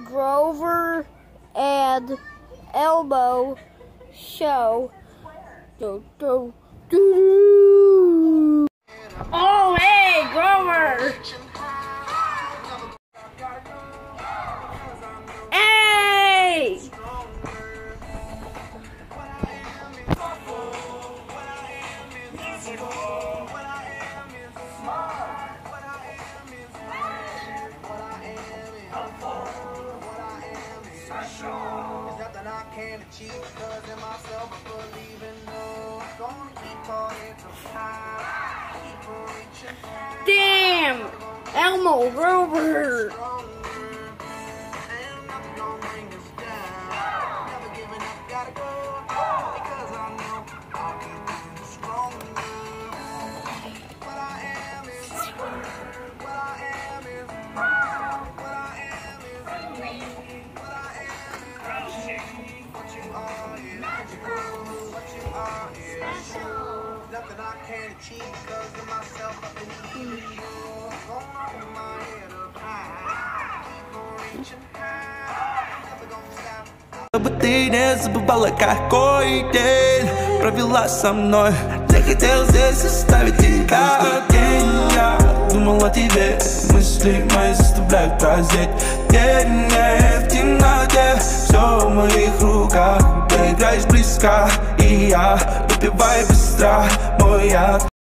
Grover and Elmo show. Do, do, do. Oh, hey, Grover! Hey! Damn! Elmo, Grover! Nothing I can't achieve because of myself. I believe in you. Gonna hold my head up high. Keep on reaching high. Never gonna stop. Чтобы ты не забывала, какой день провела со мной. Не хотел здесь оставить тебя. День я думал о тебе. Мысли мои заставляют празднеть. День не в темноте. Все в моих руках. Ты играешь близко, и я выпиваю быстро мой яд.